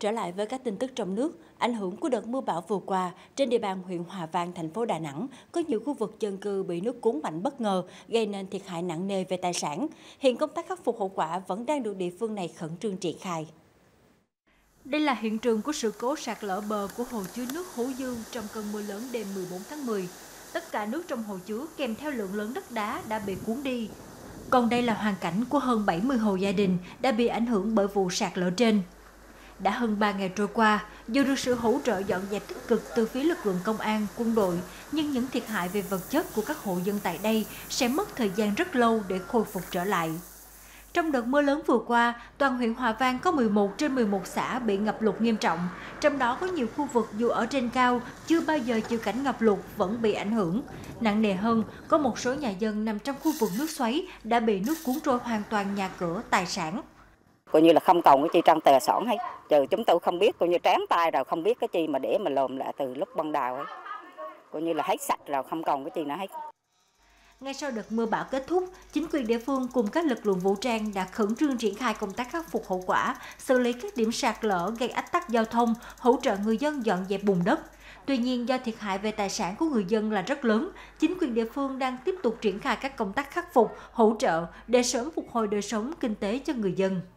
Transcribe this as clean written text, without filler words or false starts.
Trở lại với các tin tức trong nước, ảnh hưởng của đợt mưa bão vừa qua, trên địa bàn huyện Hòa Vang, thành phố Đà Nẵng, có nhiều khu vực dân cư bị nước cuốn mạnh bất ngờ, gây nên thiệt hại nặng nề về tài sản. Hiện công tác khắc phục hậu quả vẫn đang được địa phương này khẩn trương triển khai. Đây là hiện trường của sự cố sạt lở bờ của hồ chứa nước Hố Dương trong cơn mưa lớn đêm 14 tháng 10. Tất cả nước trong hồ chứa kèm theo lượng lớn đất đá đã bị cuốn đi. Còn đây là hoàn cảnh của hơn 70 hộ gia đình đã bị ảnh hưởng bởi vụ sạt lở trên. Đã hơn 3 ngày trôi qua, dù được sự hỗ trợ dọn dẹp tích cực từ phía lực lượng công an, quân đội, nhưng những thiệt hại về vật chất của các hộ dân tại đây sẽ mất thời gian rất lâu để khôi phục trở lại. Trong đợt mưa lớn vừa qua, toàn huyện Hòa Vang có 11 trên 11 xã bị ngập lụt nghiêm trọng, trong đó có nhiều khu vực dù ở trên cao chưa bao giờ chịu cảnh ngập lụt vẫn bị ảnh hưởng. Nặng nề hơn, có một số nhà dân nằm trong khu vực nước xoáy đã bị nước cuốn trôi hoàn toàn nhà cửa, tài sản. Coi như là không còn cái chi trong tài sản hết, trừ chúng tôi không biết, coi như tráng tay rồi không biết cái chi mà để mà lồm lại từ lúc ban đầu ấy. Coi như là hết sạch rồi, không còn cái chi nữa hết. Ngay sau đợt mưa bão kết thúc, chính quyền địa phương cùng các lực lượng vũ trang đã khẩn trương triển khai công tác khắc phục hậu quả, xử lý các điểm sạt lở gây ách tắc giao thông, hỗ trợ người dân dọn dẹp bùn đất. Tuy nhiên, do thiệt hại về tài sản của người dân là rất lớn, chính quyền địa phương đang tiếp tục triển khai các công tác khắc phục, hỗ trợ để sớm phục hồi đời sống kinh tế cho người dân.